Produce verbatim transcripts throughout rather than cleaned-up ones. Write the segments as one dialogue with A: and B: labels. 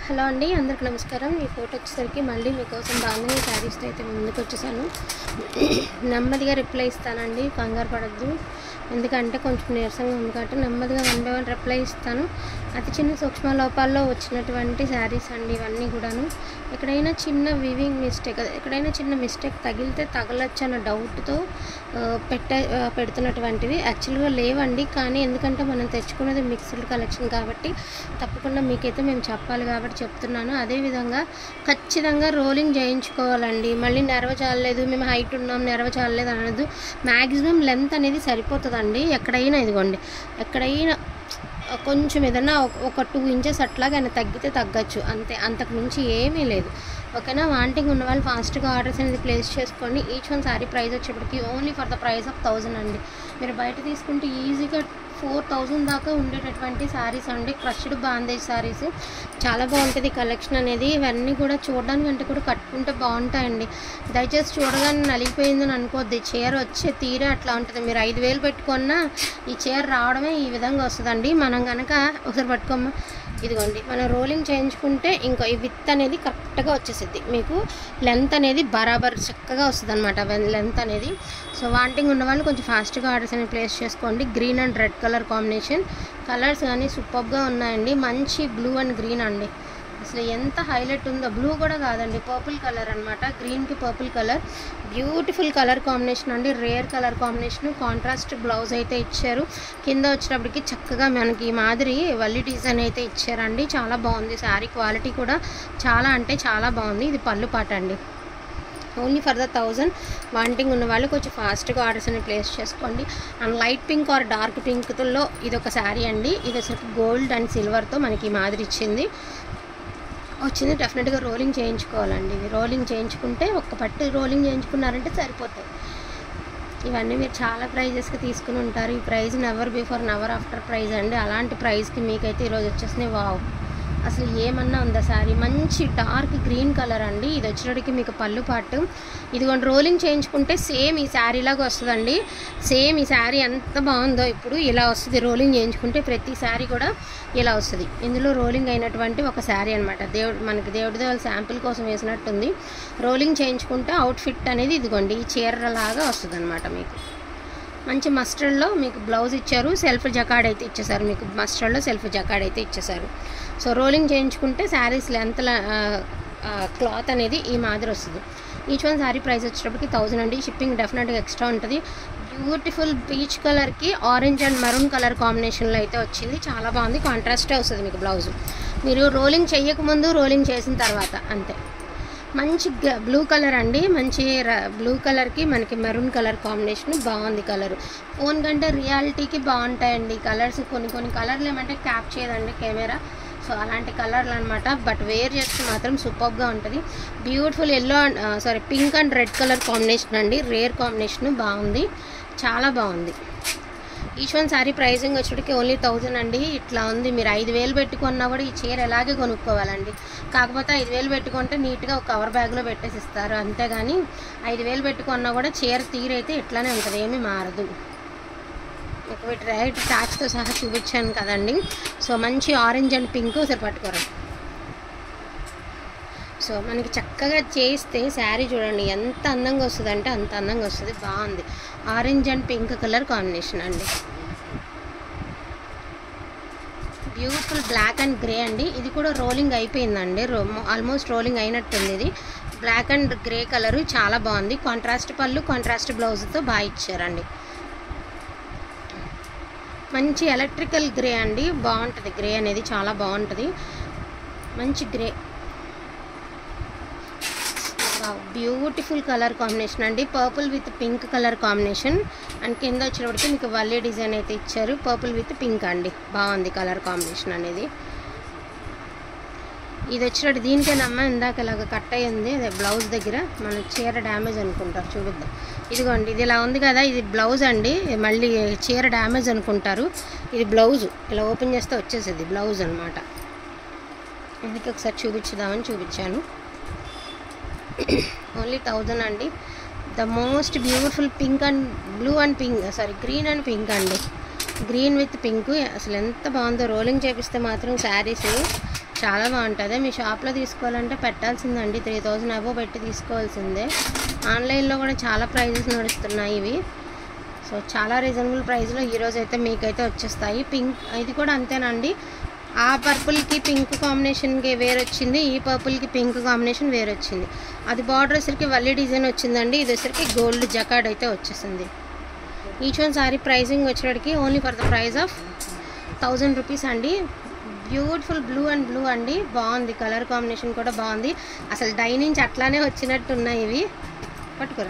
A: Hello అండి, అందరికి నమస్కారం. ఈ ఫోటో వచ్చేసరికి మళ్ళీ మీకోసం బాగుంది శారీస్తో అయితే ముందుకు వచ్చేసాను. నెమ్మదిగా రిప్లై ఇస్తానండి, కంగారు పడద్దు. ఎందుకంటే కొంచెం నీరసంగా ఉంది కాబట్టి నెమ్మదిగా వన్ బై వన్ రిప్లై ఇస్తాను. అతి చిన్న సూక్ష్మ లోపాల్లో వచ్చినటువంటి శారీస్ అండి ఇవన్నీ కూడాను. ఎక్కడైనా చిన్న వివింగ్ మిస్టేక్, ఎక్కడైనా చిన్న మిస్టేక్ తగిలితే తగలచ్చు అన్న డౌట్తో పెట్ట పెడుతున్నటువంటివి యాక్చువల్గా లేవండి. కానీ ఎందుకంటే మనం తెచ్చుకున్నది మిక్స్డ్ కలెక్షన్ కాబట్టి తప్పకుండా మీకైతే మేము చెప్పాలి కాబట్టి చెప్తున్నాను. అదేవిధంగా ఖచ్చితంగా రోలింగ్ చేయించుకోవాలండి. మళ్ళీ నెరవ చాలలేదు, మేము హైట్ ఉన్నాం నెరవ చాలలేదు అనదు. మ్యాక్సిమం లెంత్ అనేది సరిపోతుందండి. ఎక్కడైనా ఇదిగోండి, ఎక్కడైనా కొంచెం ఏదైనా ఒక టూ ఇంచెస్ అట్లాగా ఆయన తగ్గితే తగ్గచ్చు అంతే, అంతకు మించి ఏమీ లేదు. ఓకేనా? వాంటింగ్ ఉన్న వాళ్ళు ఫాస్ట్గా ఆర్డర్స్ అనేది ప్లేస్ చేసుకోండి. ఈచ్ వన్ సారీ ప్రైస్ వచ్చేప్పటికి only for the price of thousand అండి. మీరు బయట తీసుకుంటే ఈజీగా ఫోర్ థౌజండ్ దాకా ఉండేటటువంటి శారీస్ అండి. క్రష్డ్ బాందేజ్ శారీస్ చాలా బాగుంటుంది కలెక్షన్ అనేది. ఇవన్నీ కూడా చూడడానికి అంటే కూడా కట్టుకుంటే బాగుంటాయండి. దయచేసి చూడగానే నలిగిపోయిందని అనుకోద్ది. చీర వచ్చే తీరే అట్లా ఉంటుంది. మీరు ఐదు వేలు పెట్టుకున్నా ఈ చీర రావడమే ఈ విధంగా వస్తుందండి. మనం కనుక ఒకసారి పట్టుకోమ్మా, ఇదిగోండి మనం రోలింగ్ చేయించుకుంటే ఇంకో ఈ విత్ అనేది కరెక్ట్గా వచ్చేసిద్ది. మీకు లెంత్ అనేది బరాబర్ చక్కగా వస్తుంది అనమాట లెంత్ అనేది. సో వాంటింగ్ ఉన్న వాళ్ళు కొంచెం ఫాస్ట్గా ఆర్డర్స్ అనేది ప్లేస్ చేసుకోండి. Green and red colour combination, colours కానీ సూపర్గా ఉన్నాయండి. మంచి బ్లూ అండ్ గ్రీన్ అండి, అసలు ఎంత హైలైట్ ఉందో. బ్లూ కూడా కాదండి, పర్పుల్ కలర్ అనమాట. గ్రీన్కి purple colour, beautiful colour combination అండి. Rare colour combination, contrast blouse అయితే ఇచ్చారు. కింద వచ్చేటప్పటికి చక్కగా మనకి మాదిరి వల్లి డిజైన్ అయితే ఇచ్చారండి. చాలా బాగుంది. శారీ క్వాలిటీ కూడా చాలా అంటే చాలా బాగుంది. ఇది పళ్ళు పాట అండి. Only for the thousand. Wanting ఉన్న వాళ్ళు కొంచెం ఫాస్ట్గా ఆర్డర్స్ అని ప్లేస్ చేసుకోండి. And light pink or dark పింక్లో ఇది ఒక శారీ అండి. ఇది అసలు గోల్డ్ అండ్ సిల్వర్తో మనకి మాదిరి ఇచ్చింది వచ్చింది. డెఫినెట్గా రోలింగ్ చేయించుకోవాలండి. ఇది రోలింగ్ చేయించుకుంటే ఒక్క పట్టు రోలింగ్ చేయించుకున్నారంటే సరిపోతాయి. ఇవన్నీ మీరు చాలా ప్రైజెస్కి తీసుకుని ఉంటారు. ఈ prize never before never after prize అండి. అలాంటి ప్రైస్కి మీకైతే ఈరోజు వచ్చేసినాయి. వావ్, అసలు ఏమన్నా ఉందా శారీ. మంచి డార్క్ గ్రీన్ కలర్ అండి. ఇది వచ్చేటికి మీకు పళ్ళు పాటు. ఇదిగోండి రోలింగ్ చేయించుకుంటే సేమ్ ఈ శారీలాగా వస్తుందండి. సేమ్ ఈ శారీ ఎంత బాగుందో ఇప్పుడు ఇలా వస్తుంది. రోలింగ్ చేయించుకుంటే ప్రతి శారీ కూడా ఇలా వస్తుంది. ఇందులో రోలింగ్ అయినటువంటి ఒక శారీ అనమాట. దేవుడు మనకి దేవుడి దేవాల శాంపిల్ కోసం వేసినట్టుంది. రోలింగ్ చేయించుకుంటే అవుట్ఫిట్ అనేది ఇదిగోండి ఈ చీరలాగా వస్తుంది అనమాట. మీకు మంచి మస్టర్డ్లో మీకు బ్లౌజ్ ఇచ్చారు. సెల్ఫ్ జకాడ్ అయితే ఇచ్చేసారు. మీకు మస్టర్డ్లో సెల్ఫ్ జకాడ్ అయితే ఇచ్చేసారు. సో రోలింగ్ చేయించుకుంటే శారీస్ లెంత్ క్లాత్ అనేది ఈ మాదిరి వస్తుంది. ఈచ్ వన్ శారీ ప్రైస్ వచ్చేటప్పటికి థౌజండ్ అండి. షిప్పింగ్ డెఫినెట్గా ఎక్స్ట్రా ఉంటుంది. బ్యూటిఫుల్ పీచ్ కలర్కి ఆరెంజ్ అండ్ మెరూన్ కలర్ కాంబినేషన్లో అయితే వచ్చింది. చాలా బాగుంది. కాంట్రాస్టే వస్తుంది మీకు బ్లౌజ్. మీరు రోలింగ్ చేయకముందు, రోలింగ్ చేసిన తర్వాత అంతే. మంచి బ్లూ కలర్ అండి. మంచి బ్లూ కలర్కి మనకి మెరూన్ కలర్ కాంబినేషన్ బాగుంది. కలర్ ఫోన్ కంటే రియాలిటీకి బాగుంటాయండి కలర్స్. కొన్ని కొన్ని కలర్లు ఏమంటే క్యాప్ చేయదండి కెమెరా. సో అలాంటి కలర్లు అనమాట. బట్ వేర్ చేస్తే మాత్రం సూపర్గా ఉంటుంది. Beautiful yellow and sari pink and red colour combination అండి. రేర్ కాంబినేషన్ బాగుంది, చాలా బాగుంది. ఈచ్ వన్ శారీ ప్రైజింగ్ వచ్చేటికి ఓన్లీ థౌజండ్ అండి. ఇట్లా ఉంది. మీరు ఐదు వేలు పెట్టుకున్నా కూడా ఈ చీర ఎలాగే కొనుక్కోవాలండి. కాకపోతే ఐదు వేలు పెట్టుకుంటే నీట్గా ఒక కవర్ బ్యాగ్లో పెట్టేసి ఇస్తారు. అంతేగాని ఐదు వేలు పెట్టుకున్నా కూడా చీర తీరైతే ఇట్లానే ఉంటుంది, ఏమీ మారదు. మీకు రైట్ ట్యాక్స్తో సహా చూపించాను కదండి. సో మంచి ఆరెంజ్ అండ్ పింక్ సరి పట్టుకోరా. సో మనకి చక్కగా చేస్తే శారీ చూడండి ఎంత అందంగా వస్తుంది అంటే అంత అందంగా వస్తుంది. బాగుంది. Orange and pink colour combination అండి. బ్యూటిఫుల్ బ్లాక్ అండ్ గ్రే అండి. ఇది కూడా రోలింగ్ అయిపోయిందండి. రో ఆల్మోస్ట్ రోలింగ్ అయినట్టుంది. ఇది బ్లాక్ అండ్ గ్రే కలరు చాలా బాగుంది. కాంట్రాస్ట్ పళ్ళు, కాంట్రాస్ట్ బ్లౌజ్తో బాగా ఇచ్చారండి. మంచి ఎలక్ట్రికల్ గ్రే అండి. బాగుంటుంది. గ్రే అనేది చాలా బాగుంటుంది. మంచి గ్రే, బ్యూటిఫుల్ కలర్ కాంబినేషన్ అండి. Purple with pink colour combination and కింద వచ్చేటప్పటికి మీకు వల్లే డిజైన్ అయితే ఇచ్చారు. పర్పుల్ విత్ పింక్ అండి. బాగుంది కలర్ కాంబినేషన్ అనేది. ఇది వచ్చేటప్పుడు దీనికేనమ్మా ఇందాక ఇలాగ కట్ అయ్యింది అదే బ్లౌజ్ దగ్గర. మన చీర డ్యామేజ్ అనుకుంటారు. చూపిద్దాం. ఇదిగోండి ఇది ఇలా ఉంది కదా, ఇది బ్లౌజ్ అండి. మళ్ళీ చీర డ్యామేజ్ అనుకుంటారు. ఇది బ్లౌజ్. ఇలా ఓపెన్ చేస్తే వచ్చేసేది బ్లౌజ్ అనమాట. అందుకే ఒకసారి చూపించుదామని చూపించాను. ఓన్లీ థౌజండ్ అండి. The most beautiful pink and blue and pink sari green and pink అండి. గ్రీన్ విత్ పింక్ అసలు ఎంత బాగుందో. రోలింగ్ చేపిస్తే మాత్రం శారీస్ చాలా బాగుంటుంది. మీ షాప్లో తీసుకోవాలంటే పెట్టాల్సిందండి, త్రీ థౌజండ్ అబోవ్ పెట్టి తీసుకోవాల్సిందే. ఆన్లైన్లో కూడా చాలా ప్రైజెస్ నడుస్తున్నాయి ఇవి. సో చాలా రీజనబుల్ ప్రైస్లో ఈరోజు అయితే మీకైతే వచ్చేస్తాయి. పింక్ ఇది కూడా అంతేనండి. ఆ పర్పుల్కి పింక్ కాంబినేషన్కి వేరే వచ్చింది, ఈ పర్పుల్కి పింక్ కాంబినేషన్ వేరే వచ్చింది. అది బార్డర్ వచ్చరికి వల్లి డిజైన్ వచ్చిందండి, ఇది వచ్చరికి గోల్డ్ జకార్డ్ అయితే వచ్చేసింది. ఈచ్ వన్ సారీ ప్రైజింగ్ వచ్చేటికి only for the price of thousand rupees అండి. బ్యూటిఫుల్ బ్లూ అండ్ బ్లూ అండి, బాగుంది. కలర్ కాంబినేషన్ కూడా బాగుంది. అసలు డై నుంచి అట్లానే వచ్చినట్టు ఉన్నాయి ఇవి. పట్టుకురా.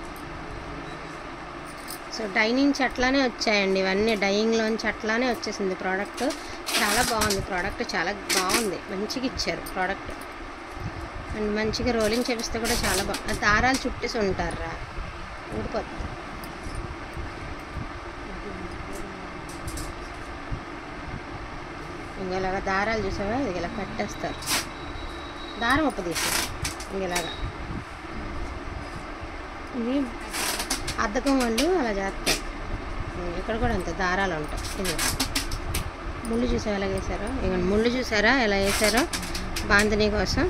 A: సో డై నుంచి అట్లానే వచ్చాయండి ఇవన్నీ, డైయింగ్లోంచి అట్లానే వచ్చేసింది ప్రోడక్ట్. చాలా బాగుంది ప్రోడక్ట్, చాలా బాగుంది. మంచిగా ఇచ్చారు ప్రోడక్ట్ అండ్ మంచిగా రోలింగ్ చేపిస్తే కూడా చాలా బాగుంది. దారాలు చుట్టేసి ఉంటారా, ఊడిపోతుంది. ఇంకెలాగా దారాలు చూసావా, ఇది ఇలా కట్టేస్తారు, దారం ఉప్పదీసి ఇంకెలాగా. ఇది అద్దకం వాళ్ళు అలా చేస్తారు. ఇక్కడ కూడా అంతే దారాలు ఉంటాయి. ఇది ముళ్ళు చూసారా ఎలా వేసారో, ఇక ముళ్ళు చూసారా ఎలా వేసారో బాందిని కోసం.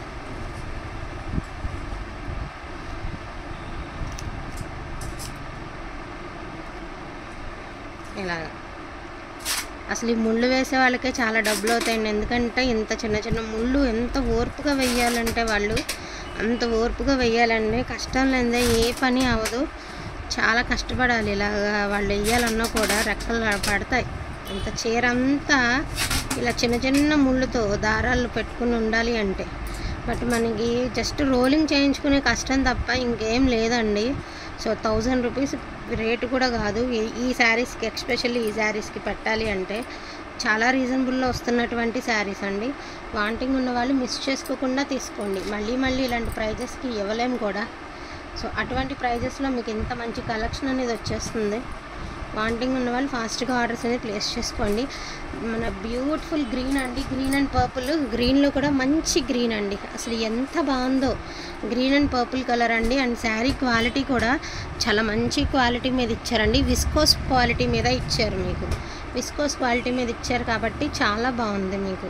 A: ఇలాగా అసలు ఈ ముళ్ళు వేసే వాళ్ళకే చాలా డబ్బులు అవుతాయండి. ఎందుకంటే ఇంత చిన్న చిన్న ముళ్ళు ఎంత ఓర్పుగా వెయ్యాలంటే వాళ్ళు అంత ఓర్పుగా వెయ్యాలండి. కష్టం లేదే ఏ పని అవ్వదు, చాలా కష్టపడాలి. ఇలాగా వాళ్ళు వెయ్యాలన్నా కూడా రెక్కలు పడతాయి. అంత చీర అంతా ఇలా చిన్న చిన్న ముళ్ళుతో దారాలు పెట్టుకుని ఉండాలి అంటే. బట్ మనకి జస్ట్ రోలింగ్ చేయించుకునే కష్టం తప్ప ఇంకేం లేదండి. సో థౌజండ్ రూపీస్ రేటు కూడా కాదు ఈ శారీస్కి, ఎక్స్పెషల్లీ ఈ శారీస్కి పెట్టాలి అంటే. చాలా రీజనబుల్లో వస్తున్నటువంటి శారీస్ అండి. వాంటింగ్ ఉన్న వాళ్ళు మిస్ చేసుకోకుండా తీసుకోండి. మళ్ళీ మళ్ళీ ఇలాంటి ప్రైజెస్కి ఇవ్వలేము కూడా. సో అటువంటి ప్రైజెస్లో మీకు ఇంత మంచి కలెక్షన్ అనేది వచ్చేస్తుంది. వాంటింగ్ ఉన్న వాళ్ళు ఫాస్ట్గా ఆర్డర్స్ అనేది ప్లేస్ చేసుకోండి. మన బ్యూటిఫుల్ గ్రీన్ అండి, గ్రీన్ అండ్ పర్పుల్. గ్రీన్లో కూడా మంచి గ్రీన్ అండి, అసలు ఎంత బాగుందో. గ్రీన్ అండ్ పర్పుల్ కలర్ అండి. అండ్ శారీ క్వాలిటీ కూడా చాలా మంచి క్వాలిటీ మీద ఇచ్చారండి. విస్కోస్ క్వాలిటీ మీద ఇచ్చారు మీకు. విస్కోస్ క్వాలిటీ మీద ఇచ్చారు కాబట్టి చాలా బాగుంది మీకు.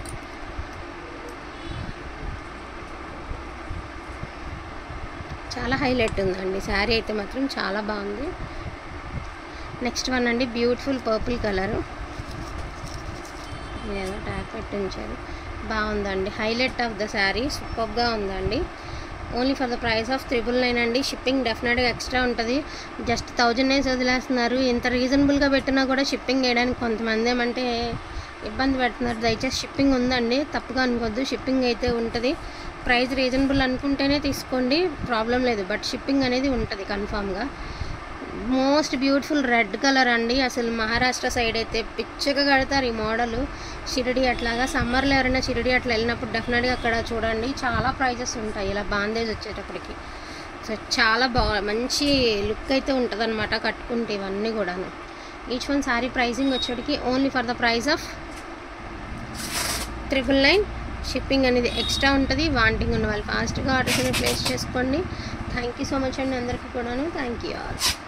A: చాలా హైలైట్ ఉందండి శారీ అయితే మాత్రం చాలా బాగుంది. నెక్స్ట్ వన్ అండి, బ్యూటిఫుల్ పర్పుల్ కలరు. ఏదో ట్యాగ్ పెట్టి ఉంచారు, బాగుందండి. హైలైట్ ఆఫ్ ద శారీ, సూపర్గా ఉందండి. Only for the price of triple nine అండి. షిప్పింగ్ డెఫినెట్గా ఎక్స్ట్రా ఉంటుంది. జస్ట్ థౌజండ్ నైన్స్ వదిలేస్తున్నారు. ఇంత రీజనబుల్గా పెట్టినా కూడా షిప్పింగ్ వేయడానికి కొంతమంది ఏమంటే ఇబ్బంది పెడుతున్నారు. దయచేసి షిప్పింగ్ ఉందండి, తప్పుగా అనుకోవద్దు. షిప్పింగ్ అయితే ఉంటుంది. ప్రైస్ రీజనబుల్ అనుకుంటేనే తీసుకోండి, ప్రాబ్లం లేదు. బట్ షిప్పింగ్ అనేది ఉంటుంది కన్ఫామ్గా. మోస్ట్ బ్యూటిఫుల్ రెడ్ కలర్ అండి. అసలు మహారాష్ట్ర సైడ్ అయితే పిచ్చగా కడతారు ఈ మోడల్. షిరిడి అట్లాగా సమ్మర్లో ఎవరైనా షిరిడి అట్లా వెళ్ళినప్పుడు డెఫినెట్గా అక్కడ చూడండి, చాలా ప్రైజెస్ ఉంటాయి ఇలా బాందేజ్ వచ్చేటప్పటికి. సో చాలా బాగా మంచి లుక్ అయితే ఉంటుంది అనమాట కట్టుకుంటే ఇవన్నీ కూడాను. ఈచ్ వన్ సారీ ప్రైజింగ్ వచ్చేటికి only for the price of triple nine. Shipping అనేది ఎక్స్ట్రా ఉంటుంది. వాంటింగ్ ఉన్న వాళ్ళు ఫాస్ట్గా ఆర్డర్స్ అనేది ప్లేస్ చేసుకోండి. థ్యాంక్ యూ సో మచ్ అండి అందరికీ కూడాను. Thank you all.